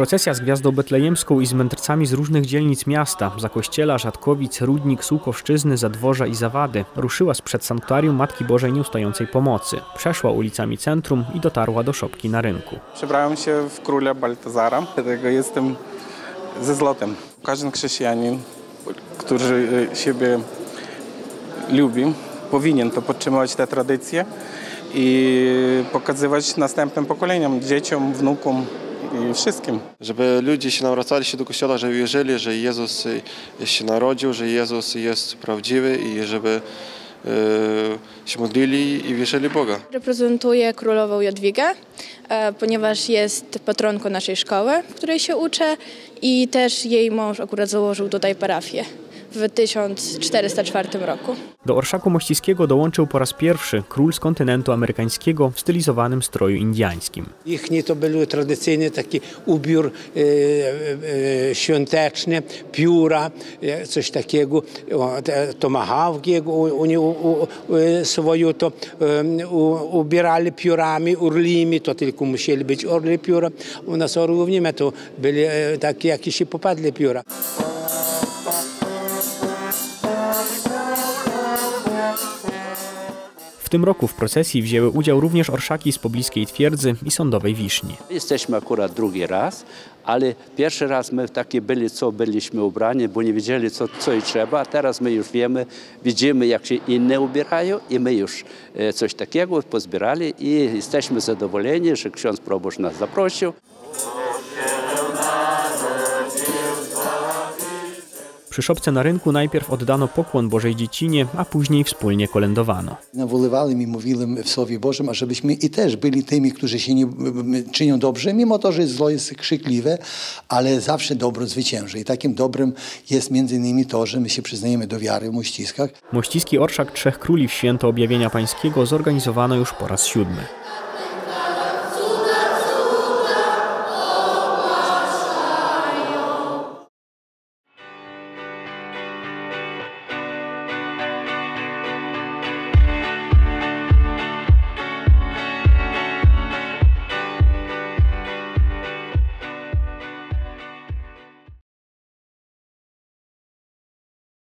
Procesja z gwiazdą betlejemską i z mędrcami z różnych dzielnic miasta, Zakościela, Rzadkowic, Rudnik, Sułkowszczyzny, Zadworza i Zawady, ruszyła sprzed sanktuarium Matki Bożej Nieustającej Pomocy. Przeszła ulicami centrum i dotarła do szopki na rynku. Przebrałem się w króla Baltazara, dlatego jestem ze złotem. Każdy chrześcijanin, który siebie lubi, powinien to podtrzymywać tę tradycję i pokazywać następnym pokoleniom, dzieciom, wnukom i wszystkim. Żeby ludzie się nawracali się do Kościoła, żeby wierzyli, że Jezus się narodził, że Jezus jest prawdziwy i żeby się modlili i wierzyli Boga. Reprezentuję królową Jadwigę, ponieważ jest patronką naszej szkoły, w której się uczę, i też jej mąż akurat założył tutaj parafię w 1404 roku. Do orszaku mościskiego dołączył po raz pierwszy król z kontynentu amerykańskiego w stylizowanym stroju indiańskim. Їхні то були традиційні такі убір świąteczny, pióra, coś takiego, tomahawki swoją to ubierali piórami, orlimi, to tylko musieli być orli pióra. U nas orłów nie ma, to byli takie jakieś popadle pióra. W tym roku w procesji wzięły udział również orszaki z pobliskiej Twierdzy i Sądowej Wiśni. Jesteśmy akurat drugi raz, ale pierwszy raz my takie byli, co byliśmy ubrani, bo nie wiedzieli, co i trzeba, a teraz my już wiemy, widzimy, jak się inne ubierają, i my już coś takiego pozbierali i jesteśmy zadowoleni, że ksiądz proboszcz nas zaprosił. Przy szopce na rynku najpierw oddano pokłon Bożej Dziecinie, a później wspólnie kolędowano. Nawoływali i mówili w Słowie Bożym, ażebyśmy i też byli tymi, którzy się nie czynią dobrze, mimo to, że zło jest krzykliwe, ale zawsze dobro zwycięży. I takim dobrem jest między innymi to, że my się przyznajemy do wiary w Mościskach. Mościski orszak Trzech Króli w święto Objawienia Pańskiego zorganizowano już po raz 7.